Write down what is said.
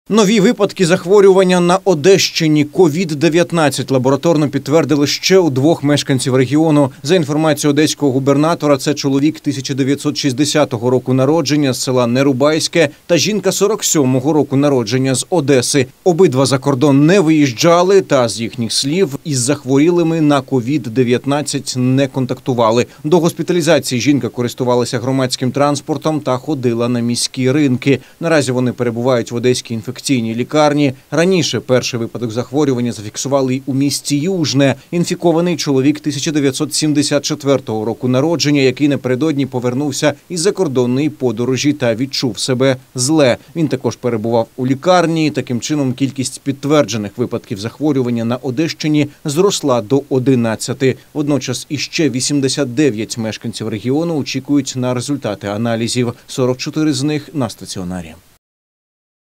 Нові випадки захворювання на Одещині. COVID-19 лабораторно підтвердили ще у двох мешканців регіону. За інформацією одеського губернатора, це чоловік 1960 року народження з села Нерубайське та жінка 47-го року народження з Одеси. Обидва за кордон не виїжджали та, з їхніх слів, із захворілими на COVID-19 не контактували. До госпіталізації жінка користувалася громадським транспортом та ходила на міські ринки. Наразі вони перебувають в Одеській інфекційній лікарні. Раніше перший випадок захворювання зафіксували й у місті Южне. Інфікований чоловік 1974 року народження, який напередодні повернувся із закордонної подорожі та відчув себе зле. Він також перебував у лікарні. Таким чином, кількість підтверджених випадків захворювання на Одещині зросла до 11. Водночас іще 89 мешканців регіону очікують на результати аналізів. 44 з них на стаціонарі.